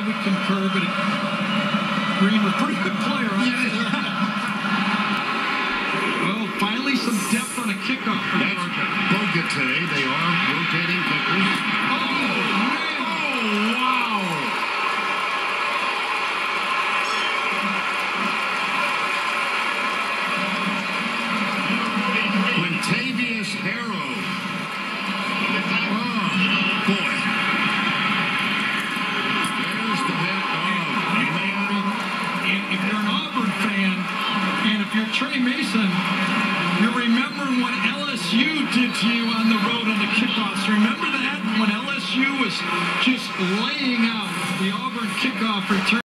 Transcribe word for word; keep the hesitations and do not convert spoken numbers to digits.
would concur, but Green was a pretty good player. Yeah. Well, finally some depth on a kickoff for Georgia. Bogut today. They are rotating kickers. Oh, man. Oh, wow. Quintavious Harrow. Oh, boy. There's the hit of If you're an Auburn fan, and if you're Trey Mason, you're remembering what L S U did to you on the road on the kickoffs. Remember that? When L S U was just laying out the Auburn kickoff return.